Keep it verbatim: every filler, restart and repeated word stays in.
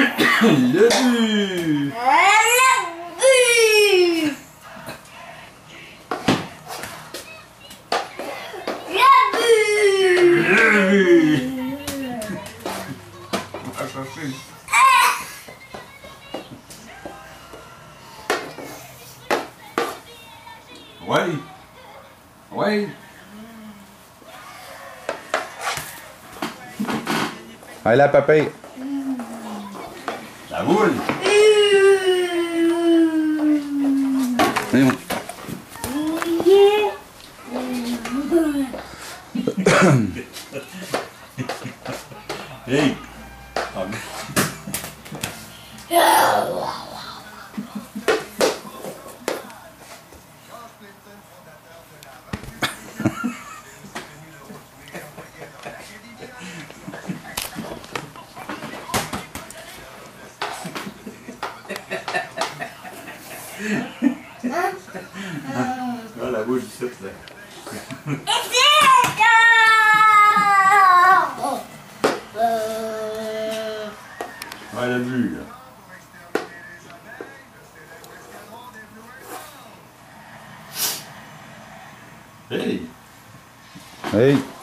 Le but. Ouais. Ouais. Allez la pépere. La boule. Voyons. Hey. Ah, la boule du site, là. Ouais, le but, là. Hey! Hey.